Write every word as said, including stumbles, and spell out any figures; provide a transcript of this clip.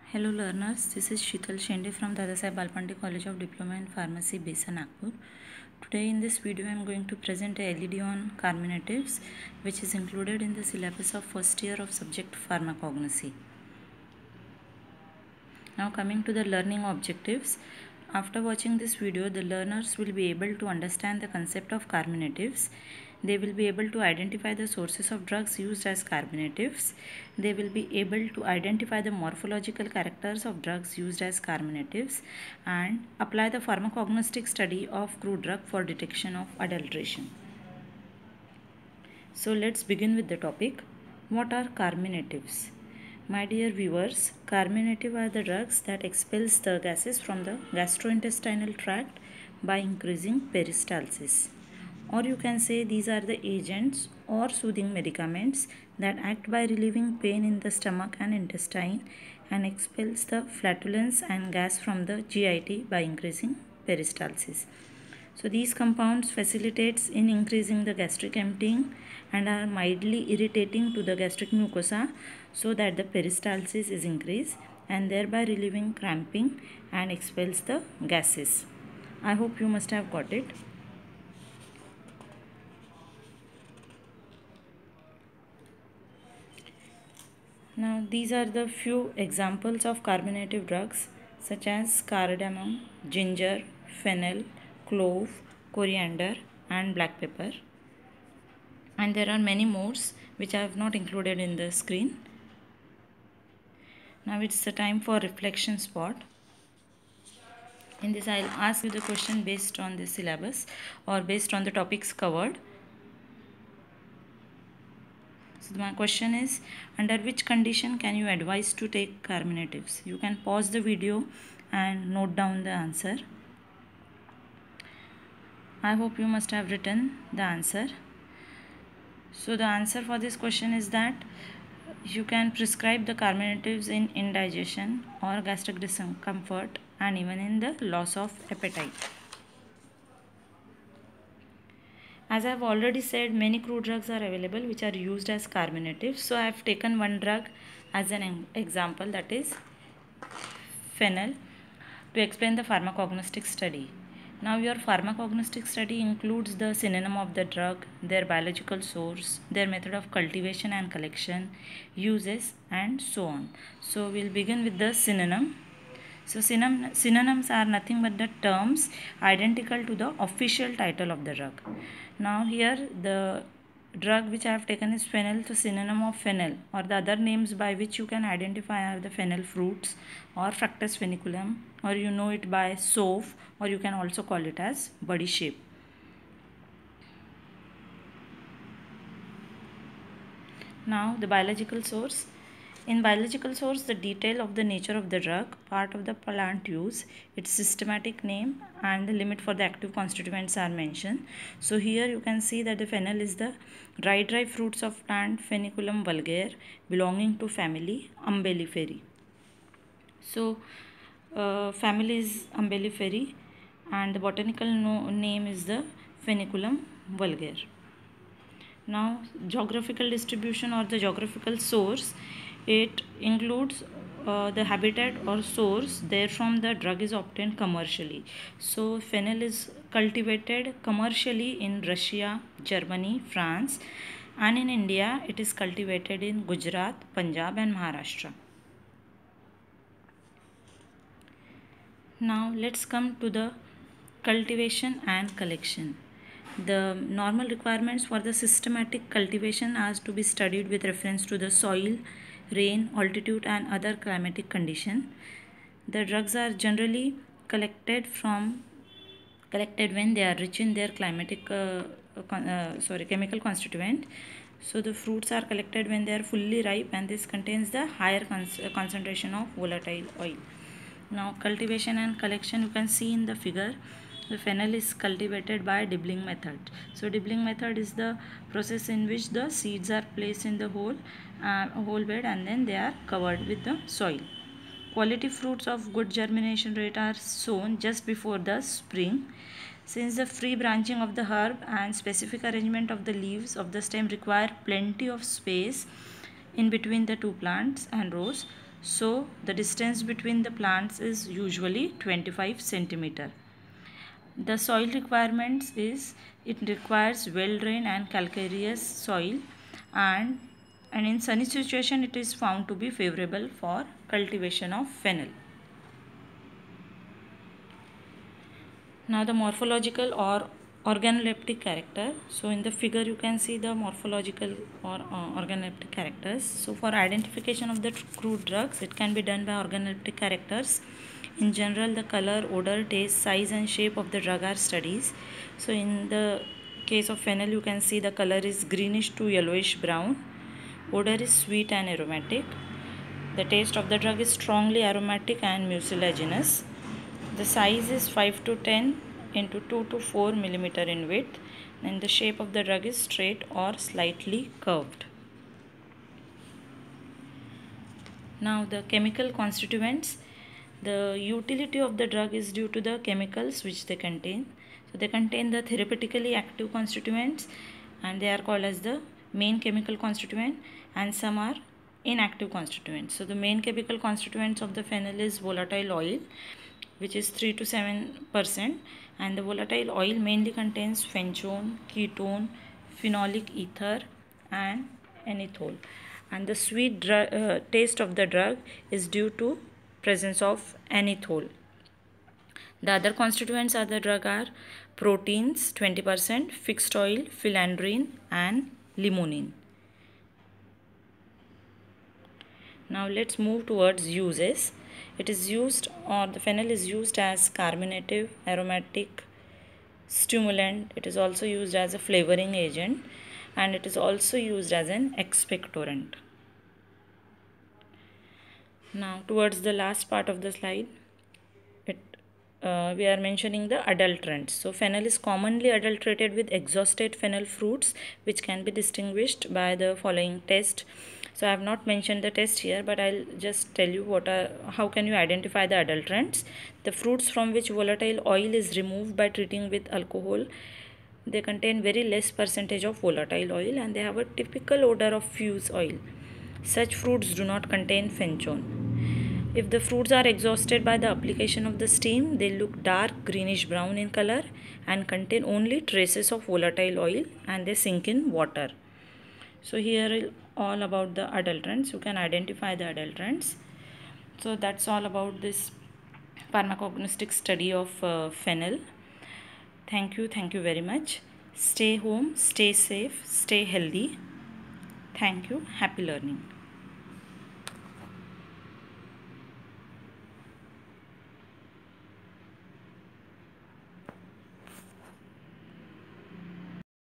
Hello learners, this is Sheetal Shende from Dadasaheb Balpande College of Diploma in Pharmacy, Besa, Nagpur. Today in this video I am going to present a L E D on carminatives which is included in the syllabus of first year of subject pharmacognosy. Now coming to the learning objectives. After watching this video, the learners will be able to understand the concept of carminatives. They will be able to identify the sources of drugs used as carminatives. They will be able to identify the morphological characters of drugs used as carminatives and apply the pharmacognostic study of crude drug for detection of adulteration. So let's begin with the topic. What are carminatives? My dear viewers, carminative are the drugs that expels the gases from the gastrointestinal tract by increasing peristalsis. Or you can say these are the agents or soothing medicaments that act by relieving pain in the stomach and intestine and expels the flatulence and gas from the G I T by increasing peristalsis. So these compounds facilitates in increasing the gastric emptying and are mildly irritating to the gastric mucosa so that the peristalsis is increased and thereby relieving cramping and expels the gases. I hope you must have got it. Now these are the few examples of carminative drugs such as cardamom, ginger, fennel, clove, coriander and black pepper. And there are many more which I have not included in the screen. Now it's the time for reflection spot. In this I'll ask you the question based on the syllabus or based on the topics covered. So my question is, under which condition can you advise to take carminatives? You can pause the video and note down the answer. I hope you must have written the answer. So the answer for this question is that you can prescribe the carminatives in indigestion or gastric discomfort and even in the loss of appetite. As I have already said, many crude drugs are available which are used as carminatives. So I have taken one drug as an example, that is fennel, to explain the pharmacognostic study. Now your pharmacognostic study includes the synonym of the drug, their biological source, their method of cultivation and collection, uses and so on. So we'll begin with the synonym. So synonym, synonyms are nothing but the terms identical to the official title of the drug. Now here the drug which I have taken is fennel, the synonym of fennel or the other names by which you can identify are the fennel fruits or Fructus feniculum, or you know it by soph, or you can also call it as body shape. Now the biological source. In biological source, the detail of the nature of the drug, part of the plant use, its systematic name and the limit for the active constituents are mentioned. So here you can see that the fennel is the dry dry fruits of plant Feniculum vulgare belonging to family Umbelliferae. So uh, family is Umbelliferae and the botanical no name is the Feniculum vulgare. Now geographical distribution or the geographical source, it includes uh, the habitat or source therefrom the drug is obtained commercially. So fennel is cultivated commercially in Russia, Germany, France, and in India it is cultivated in Gujarat, Punjab and Maharashtra. Now let's come to the cultivation and collection. The normal requirements for the systematic cultivation are to be studied with reference to the soil, rain, altitude and other climatic condition. The drugs are generally collected from collected when they are rich in their climatic uh, uh, sorry chemical constituent. So the fruits are collected when they are fully ripe and this contains the higher con concentration of volatile oil. Now cultivation and collection, you can see in the figure. The fennel is cultivated by dibbling method. So dibbling method is the process in which the seeds are placed in the whole uh, whole bed and then they are covered with the soil. Quality fruits of good germination rate are sown just before the spring. Since the free branching of the herb and specific arrangement of the leaves of the stem require plenty of space in between the two plants and rows, So the distance between the plants is usually twenty-five centimeter. The soil requirements is it requires well drained and calcareous soil, and and in sunny situation it is found to be favorable for cultivation of fennel. Now the morphological or organoleptic character. So in the figure you can see the morphological or uh, organoleptic characters. So for identification of the crude drugs, it can be done by organoleptic characters. In general, the color, odor, taste, size and shape of the drug are studied. So in the case of fennel, you can see the color is greenish to yellowish brown. Odor is sweet and aromatic. The taste of the drug is strongly aromatic and mucilaginous. The size is five to ten into two to four millimeter in width, and the shape of the drug is straight or slightly curved. Now the chemical constituents. The utility of the drug is due to the chemicals which they contain. So they contain the therapeutically active constituents, and they are called as the main chemical constituent, and some are inactive constituents. So the main chemical constituents of the fennel is volatile oil, which is three to seven percent, and the volatile oil mainly contains phenone, ketone, phenolic ether and anethole. And the sweet drug, uh, taste of the drug is due to presence of anethole. The other constituents of the drug are proteins twenty percent, fixed oil, philandrine and limonene. Now let's move towards uses. It is used, or the fennel is used as carminative, aromatic, stimulant. It is also used as a flavoring agent, and it is also used as an expectorant. Now towards the last part of the slide, it uh, we are mentioning the adulterants. So fennel is commonly adulterated with exhausted fennel fruits, which can be distinguished by the following test. So I have not mentioned the test here, but I'll just tell you what are how can you identify the adulterants. The fruits from which volatile oil is removed by treating with alcohol, they contain very less percentage of volatile oil, and they have a typical odor of fuse oil. Such fruits do not contain phenone. If the fruits are exhausted by the application of the steam, they look dark greenish brown in color and contain only traces of volatile oil, and they sink in water. So here is all about the adulterants. You can identify the adulterants. So that's all about this pharmacognostic study of uh, fennel. Thank you. Thank you very much. Stay home, stay safe, stay healthy. Thank you. Happy learning.